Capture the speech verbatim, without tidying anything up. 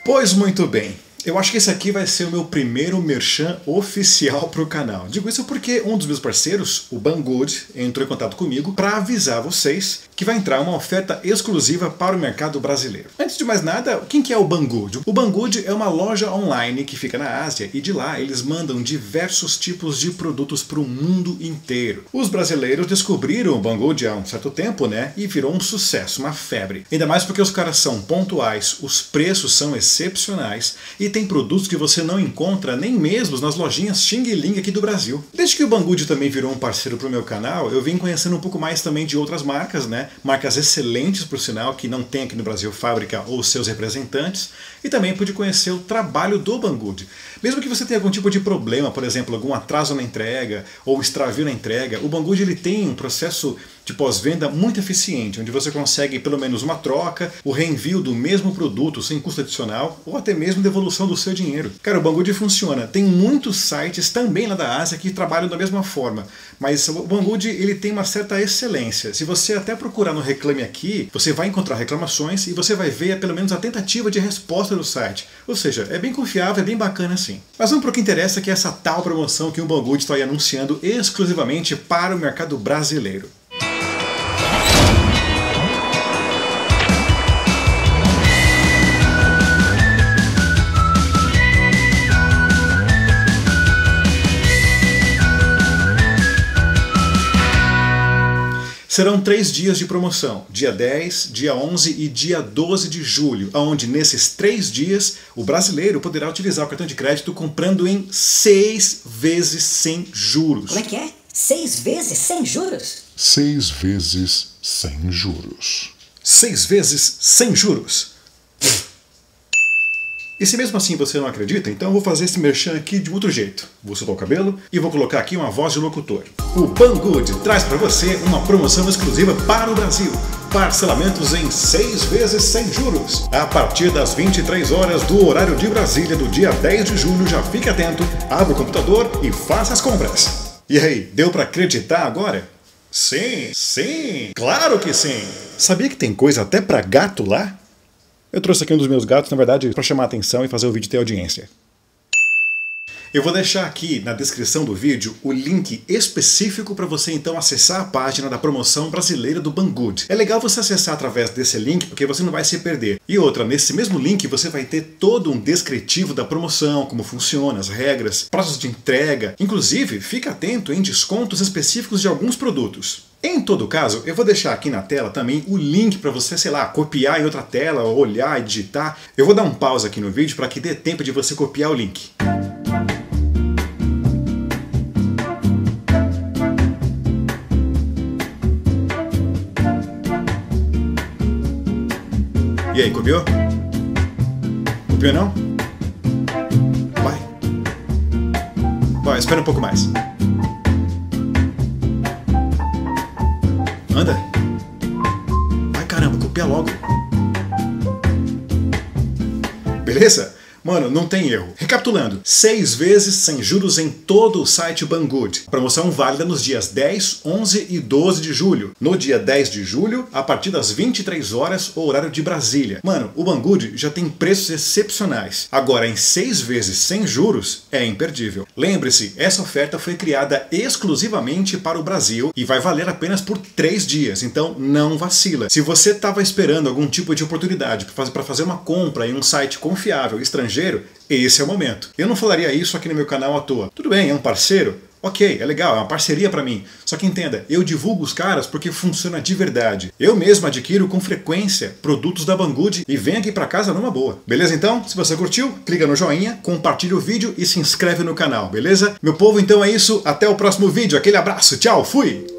Pois muito bem, eu acho que esse aqui vai ser o meu primeiro merchan oficial para o canal. Digo isso porque um dos meus parceiros, o Banggood, entrou em contato comigo para avisar vocês que vai entrar uma oferta exclusiva para o mercado brasileiro. Antes de mais nada, quem que é o Banggood? O Banggood é uma loja online que fica na Ásia e de lá eles mandam diversos tipos de produtos para o mundo inteiro. Os brasileiros descobriram o Banggood há um certo tempo, né? E virou um sucesso, uma febre. Ainda mais porque os caras são pontuais, os preços são excepcionais e tem produtos que você não encontra nem mesmo nas lojinhas Xing Ling aqui do Brasil. Desde que o Banggood também virou um parceiro para o meu canal, eu vim conhecendo um pouco mais também de outras marcas, né? Marcas excelentes, por sinal, que não tem aqui no Brasil fábrica ou seus representantes. E também pude conhecer o trabalho do Banggood. Mesmo que você tenha algum tipo de problema, por exemplo, algum atraso na entrega ou extravio na entrega, o Banggood ele tem um processo de pós-venda muito eficiente, onde você consegue pelo menos uma troca, o reenvio do mesmo produto sem custo adicional ou até mesmo devolução do seu dinheiro. Cara, o Banggood funciona. Tem muitos sites também lá da Ásia que trabalham da mesma forma, mas o Banggood ele tem uma certa excelência. Se você até procurar no Reclame Aqui, você vai encontrar reclamações e você vai ver pelo menos a tentativa de resposta do site. Ou seja, é bem confiável, é bem bacana assim. Mas vamos para o que interessa, que é essa tal promoção que o Banggood está aí anunciando exclusivamente para o mercado brasileiro. Serão três dias de promoção, dia dez, dia onze e dia doze de julho, onde nesses três dias o brasileiro poderá utilizar o cartão de crédito comprando em seis vezes sem juros. Como é que é? Seis vezes sem juros? Seis vezes sem juros. Seis vezes sem juros. E se mesmo assim você não acredita, então eu vou fazer esse merchan aqui de outro jeito. Vou soltar o cabelo e vou colocar aqui uma voz de locutor. O Banggood traz para você uma promoção exclusiva para o Brasil. Parcelamentos em seis vezes sem juros. A partir das vinte e três horas do horário de Brasília do dia dez de julho, já fique atento, abra o computador e faça as compras. E aí, deu para acreditar agora? Sim, sim, claro que sim. Sabia que tem coisa até para gato lá? Eu trouxe aqui um dos meus gatos, na verdade, para chamar a atenção e fazer o vídeo ter audiência. Eu vou deixar aqui na descrição do vídeo o link específico para você então acessar a página da promoção brasileira do Banggood. É legal você acessar através desse link porque você não vai se perder. E outra, nesse mesmo link você vai ter todo um descritivo da promoção, como funciona, as regras, prazos de entrega. Inclusive, fica atento em descontos específicos de alguns produtos. Em todo caso, eu vou deixar aqui na tela também o link para você, sei lá, copiar em outra tela, olhar e digitar. Eu vou dar um pause aqui no vídeo para que dê tempo de você copiar o link. E aí, copiou? Copiou não? Vai. Vai, espera um pouco mais. Anda. Vai, caramba, copia logo. Beleza? Mano, não tem erro. Recapitulando, seis vezes sem juros em todo o site Banggood. Promoção válida nos dias dez, onze e doze de julho. No dia dez de julho, a partir das vinte e três horas, o horário de Brasília. Mano, o Banggood já tem preços excepcionais. Agora, em seis vezes sem juros, é imperdível. Lembre-se, essa oferta foi criada exclusivamente para o Brasil e vai valer apenas por três dias, então não vacila. Se você estava esperando algum tipo de oportunidade para fazer uma compra em um site confiável, estrangeiro, esse é o momento. Eu não falaria isso aqui no meu canal à toa. Tudo bem, é um parceiro? Ok, é legal, é uma parceria para mim. Só que entenda, eu divulgo os caras porque funciona de verdade. Eu mesmo adquiro com frequência produtos da Banggood e venho aqui para casa numa boa. Beleza então? Se você curtiu, clica no joinha, compartilha o vídeo e se inscreve no canal, beleza? Meu povo, então é isso. Até o próximo vídeo. Aquele abraço, tchau, fui!